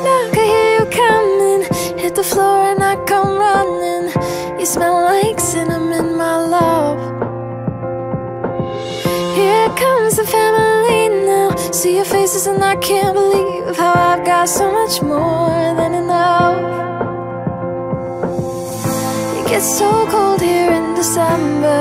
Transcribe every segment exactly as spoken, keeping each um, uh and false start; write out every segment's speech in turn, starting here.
knock, I hear you coming. Hit the floor and I come running. You smell like cinnamon, my love. Here comes the family now. See your faces and I can't believe how I've got so much more than enough. It gets so cold here in December,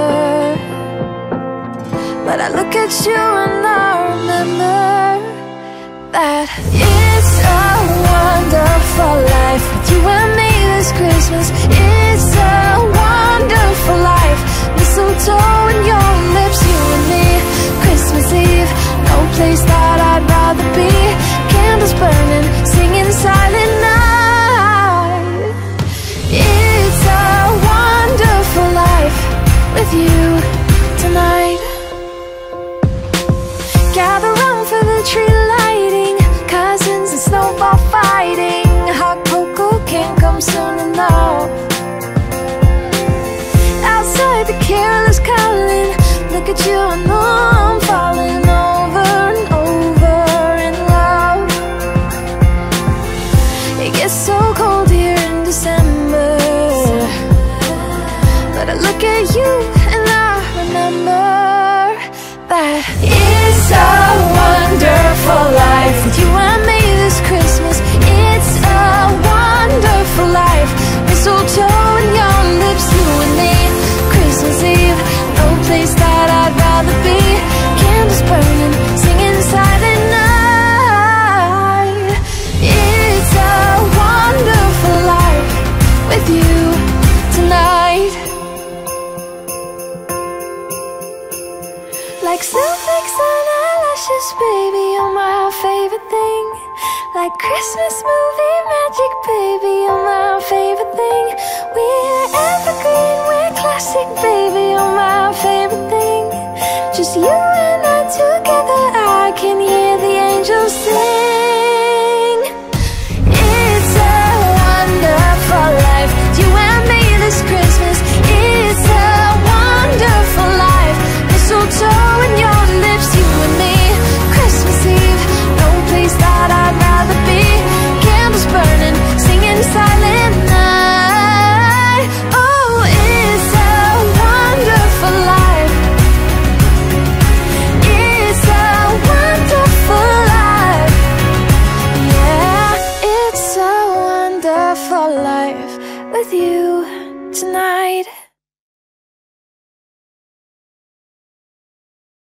but I look at you and I remember that it's a wonderful life with you and me this Christmas. It's a wonderful life. Mistletoe and your lips, you and me. Christmas Eve, no place that I'd rather be. Candles burning, singing Silent Night. It's a wonderful life with you tonight. Gather round for the tree lighting, cousins and snowball fighting. Hot cocoa can't come soon enough. Outside the carolers calling. Look at you, I know I'm falling over and over in love. It gets so cold here in December, but I look at you and I remember that it's a wonderful life with you and me this Christmas. It's a wonderful life. Mistletoe and your lips, you and me. Christmas Eve, no place that I'd rather be. Candles burning, singing Silent Night. It's a wonderful life with you tonight. Like snowflakes on eyelashes, baby, you're my favorite thing. Like Christmas movie magic, baby, you're my favorite thing. We're evergreen, we're classic, baby, you're my favorite thing. Just you